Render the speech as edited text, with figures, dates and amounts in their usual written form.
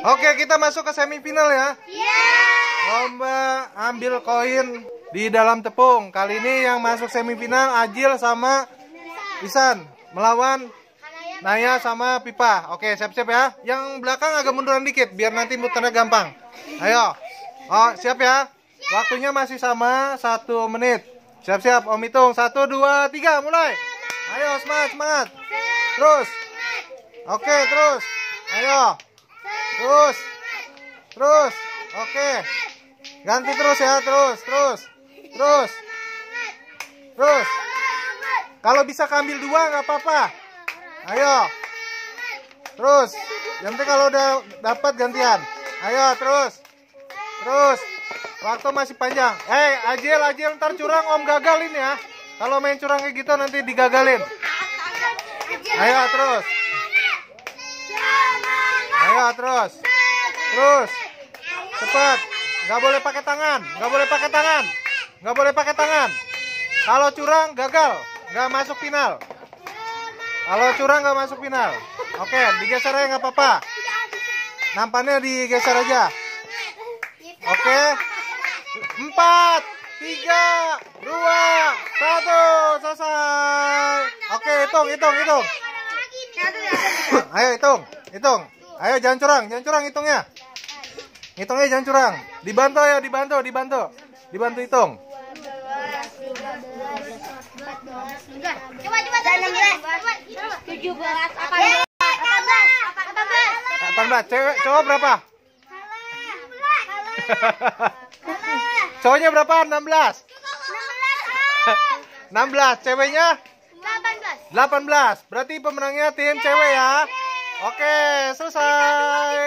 Oke, kita masuk ke semifinal ya. Yeah. Lomba ambil koin di dalam tepung. Kali ini yang masuk semifinal Ajil sama Isan melawan Naya sama Pipa. Oke, siap-siap ya. Yang belakang agak munduran dikit biar nanti muternya gampang. Ayo. Oh, siap ya. Waktunya masih sama 1 menit. Siap-siap, Om hitung. 1, 2, 3, mulai. Ayo, semangat, semangat. Terus. Oke, terus. Ayo. Terus. Terus. Oke. Ganti terus ya, terus. Terus. Kalau bisa ambil 2 nggak apa-apa. Ayo. Terus. Nanti kalau udah dapat gantian. Ayo, terus. Waktu masih panjang. Ajil, ntar curang Om gagalin ya. Kalau main curang kayak gitu nanti digagalin. Ayo, terus. Cepat. Nggak boleh pakai tangan. Kalau curang gagal, nggak masuk final. Oke, digeser aja nggak apa-apa. Nampannya digeser aja. Oke. 4, 3, 2, 1, selesai. Oke, hitung. Ayo hitung. Ayo jangan curang hitungnya. Hitungnya jangan curang. Dibantu hitung. Coba 18. Cowok berapa? Cowoknya berapa? 16. 16. Ceweknya? 18. Berarti pemenangnya tim cewek ya. Oke, selesai.